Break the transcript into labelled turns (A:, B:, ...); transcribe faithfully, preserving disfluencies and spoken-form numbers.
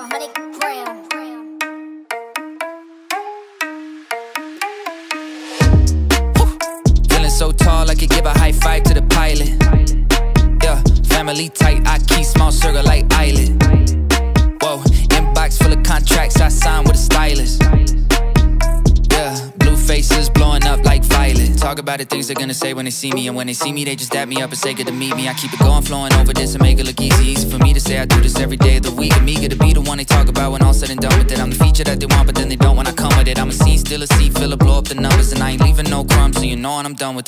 A: hundred gram.
B: Feeling so tall, I could give a high five to the pilot. Yeah, family tight, I keep small circle like island. Whoa, inbox full of contracts, I sign with a stylist. Yeah, blue faces blowing up like violet. Talk about the things they're gonna say when they see me, and when they see me, they just dap me up and say good to meet me. I keep it going, flowing over this and make it look easy. Easy for me to say I do this every day of the week. I'm eager to be the one they talk about when all said and done with it. I'm the feature that they want, but then they don't when I come with it. I'm a scene, still a seat, filler, blow up the numbers, and I ain't leaving no crumbs, so you know when I'm done with